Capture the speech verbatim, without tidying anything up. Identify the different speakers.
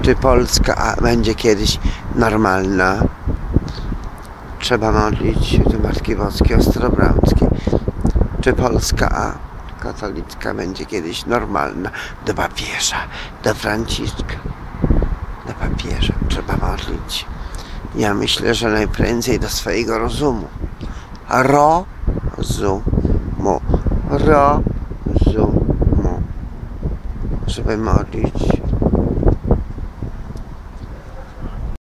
Speaker 1: Czy Polska będzie kiedyś normalna? Trzeba modlić się do Matki Boskiej Ostrobramskiej. Czy Polska katolicka będzie kiedyś normalna? Do papieża, do Franciszka, do papieża trzeba modlić. Ja myślę, że najprędzej do swojego rozumu. Rozumu. Rozumu. Żeby modlić